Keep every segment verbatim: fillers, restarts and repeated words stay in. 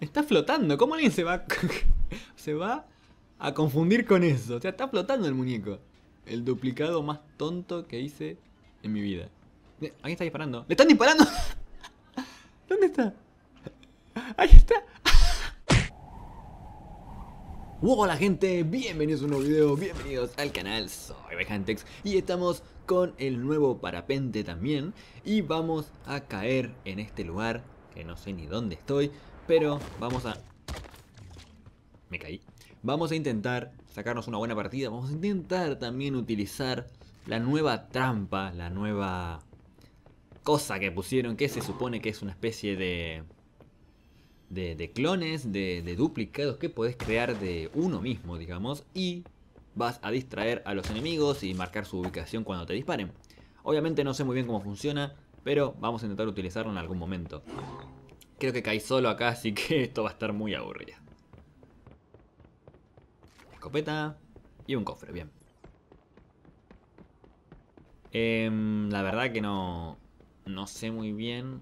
Está flotando. ¿Cómo alguien se va a... se va a confundir con eso? O sea, está flotando el muñeco. El duplicado más tonto que hice en mi vida. Alguien está disparando. ¡Le están disparando! ¿Dónde está? ¡Ahí está! Hola gente, bienvenidos a un nuevo video, bienvenidos al canal, soy Bejantex y estamos con el nuevo parapente también. Y vamos a caer en este lugar, que no sé ni dónde estoy, pero vamos a... Me caí. Vamos a intentar sacarnos una buena partida, vamos a intentar también utilizar la nueva trampa, la nueva cosa que pusieron, que se supone que es una especie de... De, de clones, de, de duplicados que podés crear de uno mismo, digamos, y vas a distraer a los enemigos y marcar su ubicación cuando te disparen. Obviamente no sé muy bien cómo funciona, pero vamos a intentar utilizarlo en algún momento. Creo que caí solo acá, así que esto va a estar muy aburrido. Escopeta y un cofre, bien. Eh, la verdad que no, no sé muy bien.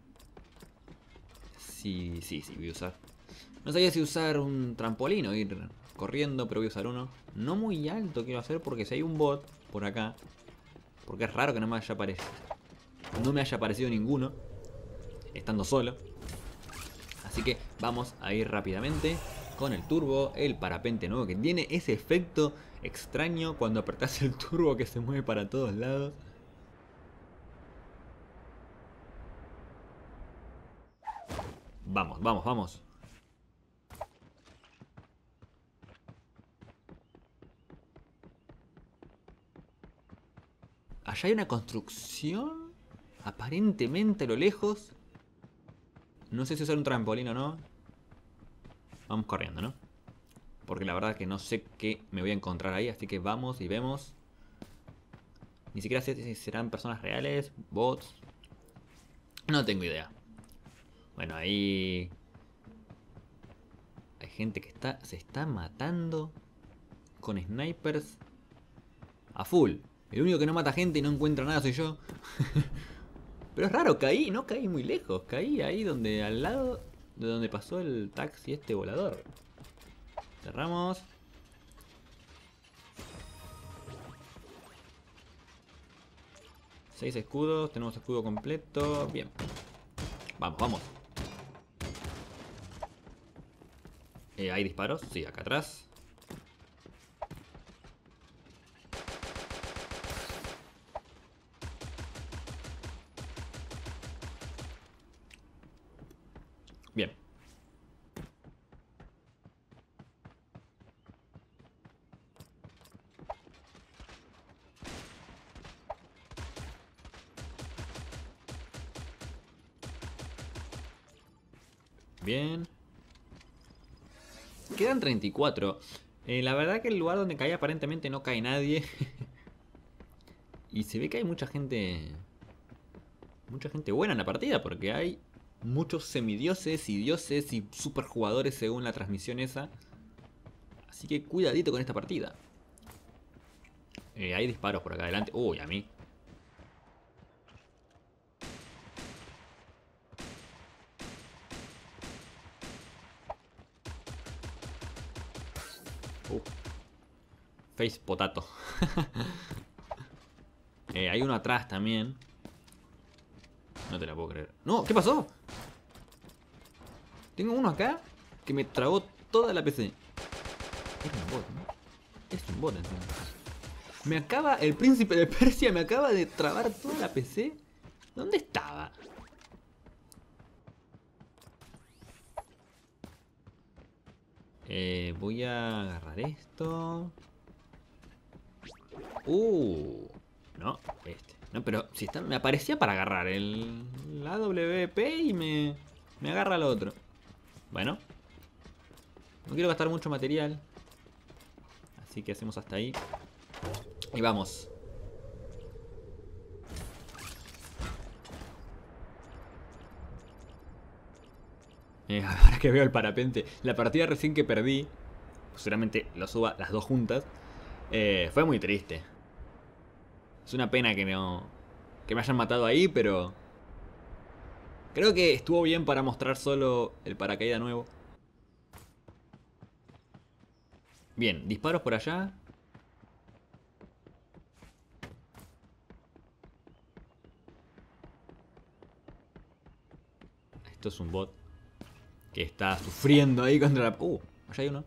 Sí, sí, sí, voy a usar. No sabía si usar un trampolín o ir corriendo, pero voy a usar uno. No muy alto quiero hacer porque si hay un bot por acá. Porque es raro que no me haya aparecido. No me haya aparecido ninguno. Estando solo. Así que vamos a ir rápidamente con el turbo, el parapente nuevo que tiene ese efecto extraño cuando apretás el turbo que se mueve para todos lados. Vamos, vamos, vamos. Allá hay una construcción. Aparentemente a lo lejos. No sé si usar un trampolín o no. Vamos corriendo, ¿no? Porque la verdad que no sé qué me voy a encontrar ahí. Así que vamos y vemos. Ni siquiera sé si serán personas reales, bots. No tengo idea. Bueno, ahí... Hay gente que está se está matando con snipers a full. El único que no mata gente y no encuentra nada soy yo. Pero es raro, caí, no caí muy lejos. Caí ahí donde, al lado de donde pasó el taxi este volador. Cerramos. Seis escudos, tenemos escudo completo. Bien. Vamos, vamos. Eh, ¿Hay disparos? Sí, acá atrás. Bien. Bien. Quedan treinta y cuatro. Eh, la verdad que el lugar donde caí aparentemente no cae nadie. Y se ve que hay mucha gente... Mucha gente buena en la partida porque hay muchos semidioses y dioses y superjugadores según la transmisión esa. Así que cuidadito con esta partida. Eh, hay disparos por acá adelante. Uy, a mí. Uh. Face potato. eh, hay uno atrás también. No te la puedo creer. No, ¿qué pasó? Tengo uno acá que me tragó toda la P C. Es un bot, ¿no? Es un bot encima. Me acaba, el príncipe de Persia me acaba de trabar toda la P C. ¿Dónde estaba? Eh, voy a agarrar esto. Uh, no, este. No, pero si está, me aparecía para agarrar el la W P y me, me agarra lo otro. Bueno. No quiero gastar mucho material. Así que hacemos hasta ahí. Y vamos. Eh, ahora que veo el parapente. La partida recién que perdí, seguramente lo suba las dos juntas. Eh, fue muy triste. Es una pena que no... Que me hayan matado ahí, pero... Creo que estuvo bien para mostrar solo el paracaídas nuevo. Bien, disparos por allá. Esto es un bot que está sufriendo ahí contra la... Uh, allá hay uno.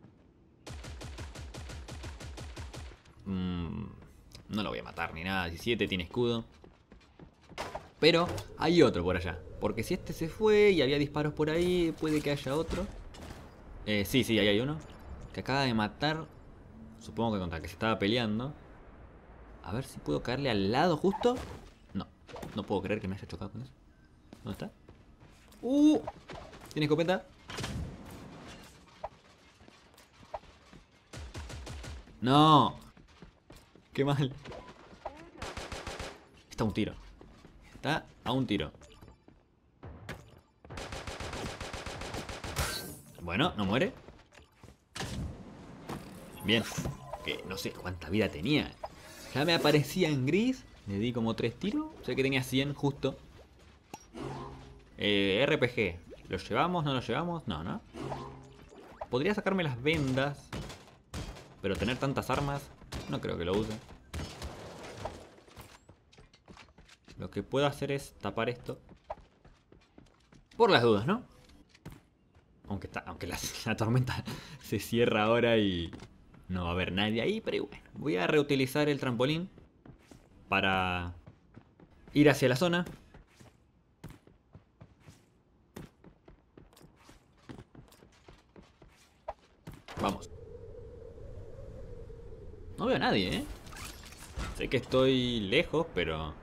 Mm, no lo voy a matar ni nada. diecisiete tiene escudo. Pero hay otro por allá. Porque si este se fue y había disparos por ahí, puede que haya otro. Eh, sí, sí, ahí hay uno. Que acaba de matar. Supongo que contra el que se estaba peleando. A ver si puedo caerle al lado justo. No, no puedo creer que me haya chocado con eso. ¿Dónde está? ¡Uh! ¿Tiene escopeta? ¡No! ¡Qué mal! Está a un tiro. Está a un tiro. Bueno, no muere. Bien. Que no sé cuánta vida tenía. Ya me aparecía en gris. Le di como tres tiros. Sé que tenía cien justo. Eh, R P G. ¿Lo llevamos? ¿No lo llevamos? No, ¿no? Podría sacarme las vendas. Pero tener tantas armas, no creo que lo use. Lo que puedo hacer es tapar esto. Por las dudas, ¿no? Aunque, está, aunque la, la tormenta se cierra ahora y no va a haber nadie ahí. Pero bueno, voy a reutilizar el trampolín para ir hacia la zona. Vamos. No veo a nadie, ¿eh? Sé que estoy lejos, pero...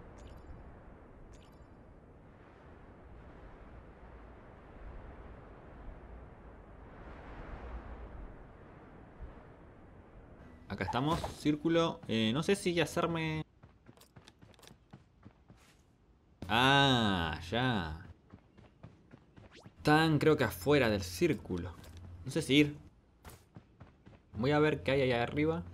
Acá estamos, círculo. Eh, no sé si hacerme... Ah, ya. Están, creo que afuera del círculo. No sé si ir. Voy a ver qué hay allá arriba.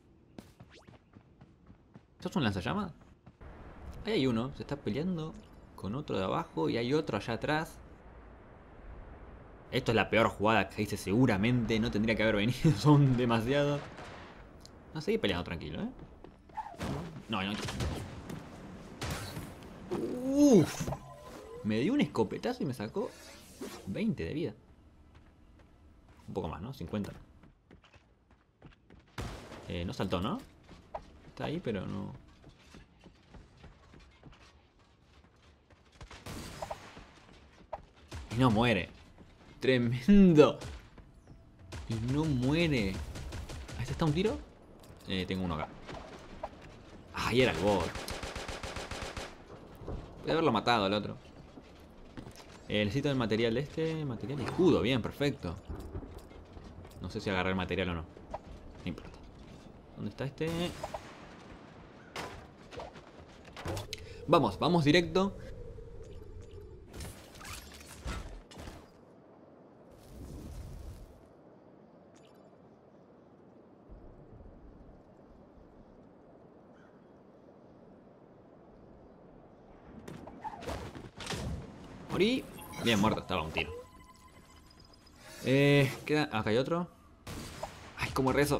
¿Esto es un lanzallamas? Ahí hay uno, se está peleando con otro de abajo y hay otro allá atrás. Esto es la peor jugada que hice seguramente. No tendría que haber venido, son demasiados. No, seguí peleando tranquilo, ¿eh? No, no. Uff. Me dio un escopetazo y me sacó veinte de vida. Un poco más, ¿no? cincuenta. Eh, no saltó, ¿no? Está ahí, pero no... Y no muere. Tremendo. Y no muere. ¿Ahí está un tiro? Eh, tengo uno acá. Ah, ahí era el bot. Voy a haberlo matado al otro. Eh, necesito el material de este. Material de escudo. Bien, perfecto. No sé si agarré el material o no. No importa. ¿Dónde está este? Vamos, vamos directo. Morí. Bien, muerto, estaba un tiro. Eh, queda... Acá hay otro. Ay, cómo rezo.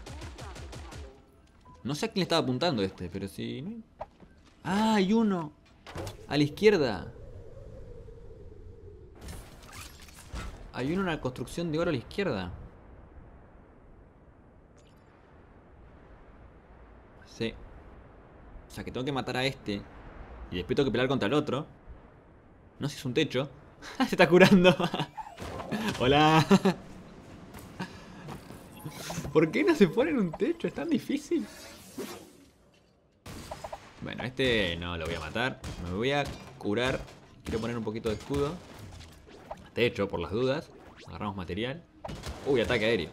No sé a quién le estaba apuntando este, pero sí. Ah, hay uno. A la izquierda. Hay uno en la construcción de oro a la izquierda. Sí. O sea que tengo que matar a este. Y después tengo que pelear contra el otro. No sé si es un techo. Se está curando. Hola. ¿Por qué no se pone en un techo? Es tan difícil. Bueno, este no lo voy a matar. Me voy a curar. Quiero poner un poquito de escudo. Techo, por las dudas. Agarramos material. Uy, ataque aéreo.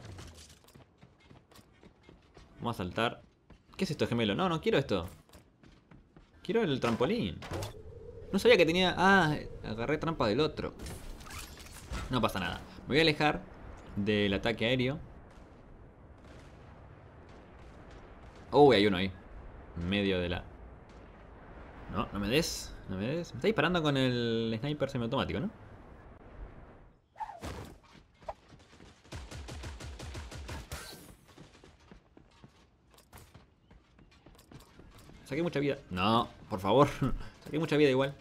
Vamos a saltar. ¿Qué es esto, gemelo? No, no quiero esto. Quiero el trampolín. No sabía que tenía... Ah, agarré trampa del otro. No pasa nada. Me voy a alejar del ataque aéreo. Uy, hay uno ahí. En medio de la... No, no me des. No me des. Me está disparando con el sniper semiautomático, ¿no? Saqué mucha vida. No, por favor. Saqué mucha vida igual.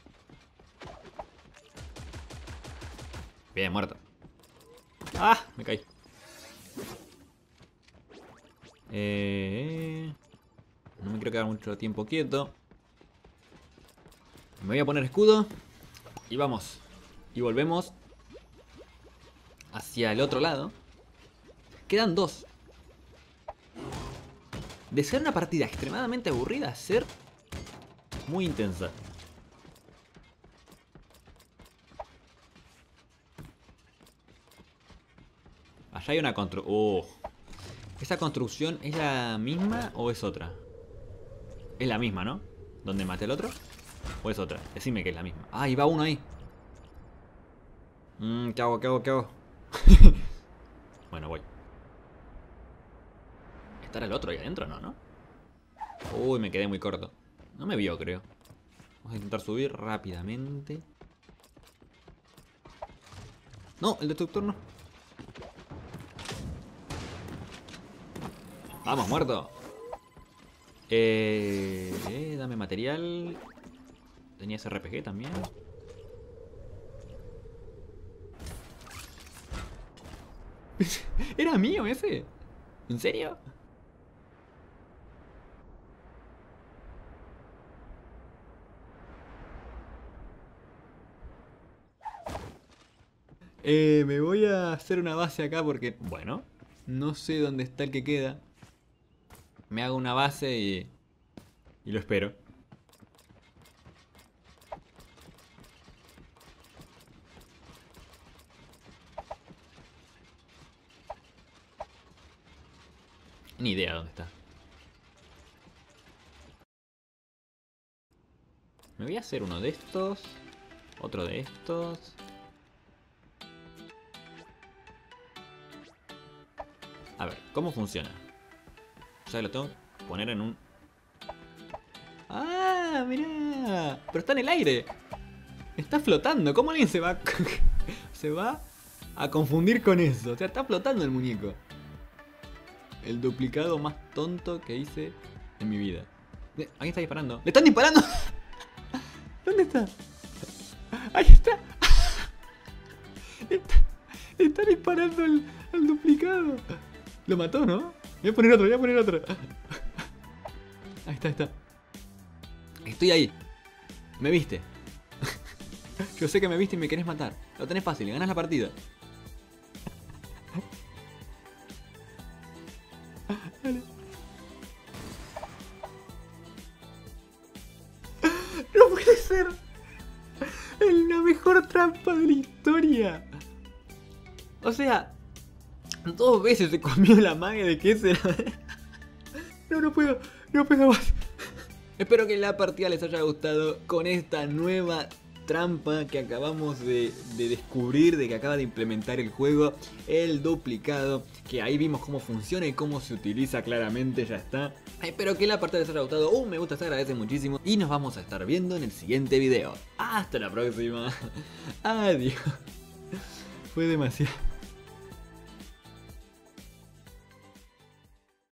Bien, muerto. Ah, me caí. Eh, no me quiero quedar mucho tiempo quieto. Me voy a poner escudo. Y vamos. Y volvemos hacia el otro lado. Quedan dos. De ser una partida extremadamente aburrida a ser muy intensa. Allá hay una construcción. Oh. ¿Esa construcción es la misma o es otra? Es la misma, ¿no? ¿Donde maté al otro? ¿O es otra? Decime que es la misma. Ah, ahí va uno ahí. Mmm, ¿qué hago? ¿Qué hago? ¿Qué hago? Bueno, voy. ¿Estará el otro ahí adentro? No, ¿no? Uy, me quedé muy corto. No me vio, creo. Vamos a intentar subir rápidamente. No, el destructor no. Vamos, muerto. Eh, eh, dame material. Tenía ese R P G también. ¿Era mío ese? ¿En serio? Eh, me voy a hacer una base acá porque, bueno, no sé dónde está el que queda. Me hago una base y, y lo espero. Ni idea dónde está. Me voy a hacer uno de estos. Otro de estos. A ver, ¿cómo funciona? O sea, lo tengo que poner en un... ¡Ah, mirá! Pero está en el aire. Está flotando. ¿Cómo alguien se va a... se va a confundir con eso? O sea, está flotando el muñeco. El duplicado más tonto que hice en mi vida. Alguien está disparando. ¡Le están disparando! ¿Dónde está? ¡Ahí está! está le está disparando al, al duplicado. Lo mató, ¿no? Voy a poner otro, voy a poner otro. Ahí está, ahí está. Estoy ahí. Me viste. Yo sé que me viste y me querés matar. Lo tenés fácil, ganas la partida. Dale. No puede ser. Es la mejor trampa de la historia. O sea, dos veces se comió la magia de que ese era... No, no puedo, no puedo más. Espero que la partida les haya gustado con esta nueva trampa que acabamos de, de descubrir, de que acaba de implementar el juego, el duplicado, que ahí vimos cómo funciona y cómo se utiliza claramente, ya está. Espero que la partida les haya gustado, un me gusta se agradece muchísimo y nos vamos a estar viendo en el siguiente video. Hasta la próxima. Adiós. Fue demasiado.